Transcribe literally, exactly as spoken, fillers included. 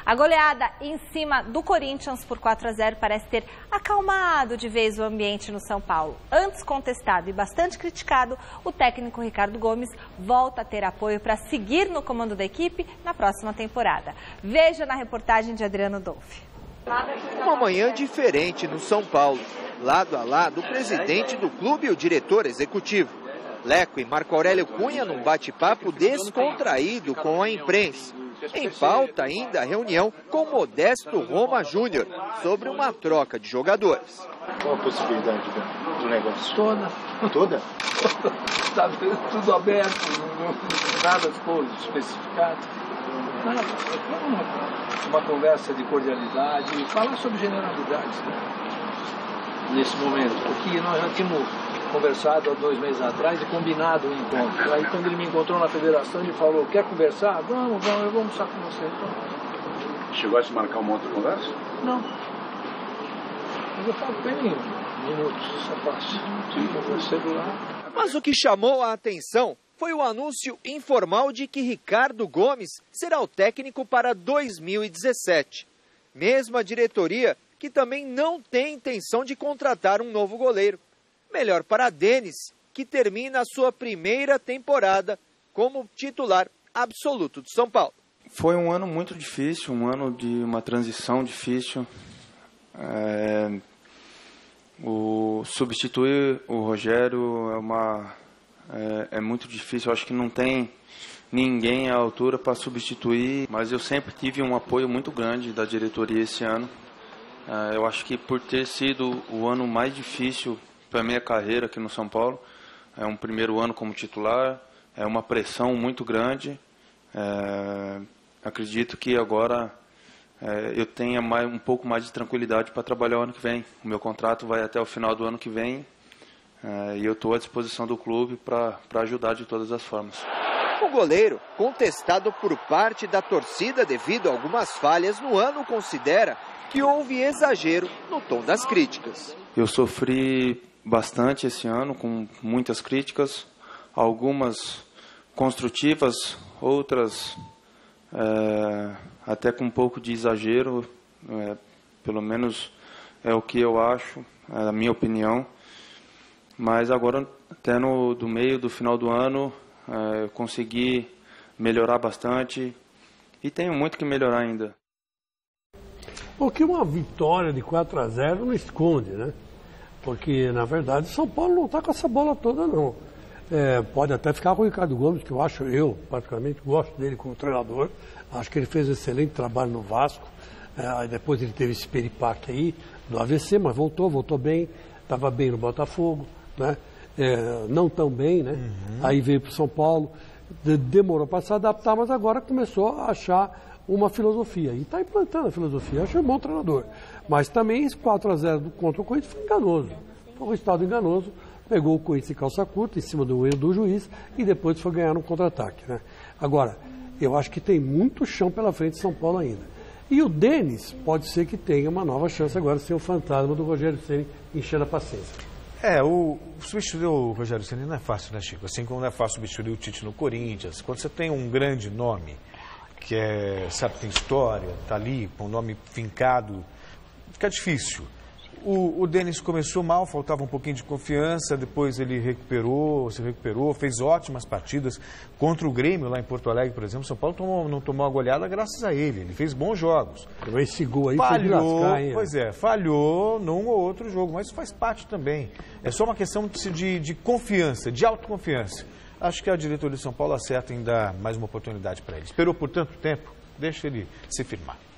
A goleada em cima do Corinthians por quatro a zero parece ter acalmado de vez o ambiente no São Paulo. Antes contestado e bastante criticado, o técnico Ricardo Gomes volta a ter apoio para seguir no comando da equipe na próxima temporada. Veja na reportagem de Adriano Dolfi. Uma manhã diferente no São Paulo. Lado a lado, o presidente do clube e o diretor executivo. Leco e Marco Aurélio Cunha num bate-papo descontraído com a imprensa. Em pauta ainda a reunião com Modesto Roma Júnior sobre uma troca de jogadores. Qual a possibilidade do, do negócio? Toda. Toda? Está tudo aberto, não, nada ficou especificado. Nada. Uma, uma conversa de cordialidade, falar sobre generalidades, né? Nesse momento, porque nós já tínhamos conversado há dois meses atrás e combinado um encontro. Aí quando ele me encontrou na federação, ele falou, quer conversar? Vamos, vamos, eu vou almoçar com você. Então... Chegou a se marcar uma outra conversa? Não. Mas eu falo com ele em minutos, só fácil. No celular. Mas o que chamou a atenção foi o anúncio informal de que Ricardo Gomes será o técnico para dois mil e dezessete. Mesmo a diretoria que também não tem intenção de contratar um novo goleiro. Melhor para Denis, que termina a sua primeira temporada como titular absoluto do São Paulo. Foi um ano muito difícil, um ano de uma transição difícil. É... O substituir o Rogério é, uma... é, é muito difícil. Eu acho que não tem ninguém à altura para substituir, mas eu sempre tive um apoio muito grande da diretoria esse ano. É, eu acho que por ter sido o ano mais difícil para a minha carreira aqui no São Paulo, é um primeiro ano como titular, é uma pressão muito grande. É, acredito que agora é, eu tenha mais, um pouco mais de tranquilidade para trabalhar o ano que vem. O meu contrato vai até o final do ano que vem é, e eu estou à disposição do clube para ajudar de todas as formas. O goleiro, contestado por parte da torcida devido a algumas falhas no ano, considera que houve exagero no tom das críticas. Eu sofri bastante esse ano com muitas críticas, algumas construtivas, outras é, até com um pouco de exagero, é, pelo menos é o que eu acho, é a minha opinião. Mas agora, até no do meio do final do ano, é, eu consegui melhorar bastante e tenho muito que melhorar ainda. Porque uma vitória de quatro a zero não esconde, né? Porque, na verdade, o São Paulo não está com essa bola toda, não. É, pode até ficar com o Ricardo Gomes, que eu acho, eu, particularmente, gosto dele como treinador. Acho que ele fez um excelente trabalho no Vasco. É, depois ele teve esse peripaque aí do A V C, mas voltou, voltou bem. Estava bem no Botafogo, né? É, não tão bem, né? Uhum. Aí veio para o São Paulo. De, demorou para se adaptar, mas agora começou a achar uma filosofia, e está implantando a filosofia. Acho que é um bom treinador, mas também esse quatro a zero contra o Corinthians foi enganoso, foi um resultado enganoso, pegou o Corinthians em calça curta, em cima do erro do juiz, e depois foi ganhar no contra-ataque, né? Agora, eu acho que tem muito chão pela frente de São Paulo ainda, e o Denis pode ser que tenha uma nova chance agora, sem o fantasma do Rogério Ceni enchendo a paciência. É, o substituir o Rogério Ceni não é fácil, né, Chico? Assim como não é fácil substituir o Tite no Corinthians, quando você tem um grande nome, que é, sabe, tem história, tá ali, com um nome fincado, fica difícil. O, o Denis começou mal, faltava um pouquinho de confiança, depois ele recuperou, se recuperou, fez ótimas partidas contra o Grêmio lá em Porto Alegre, por exemplo. São Paulo tomou, não tomou a goleada graças a ele, ele fez bons jogos. Esse gol aí falhou, lascar, hein? Pois é, falhou num ou outro jogo, mas faz parte também. É só uma questão de, de, de confiança, de autoconfiança. Acho que a diretoria de São Paulo acerta em dar mais uma oportunidade para ele. Esperou por tanto tempo, deixa ele se firmar.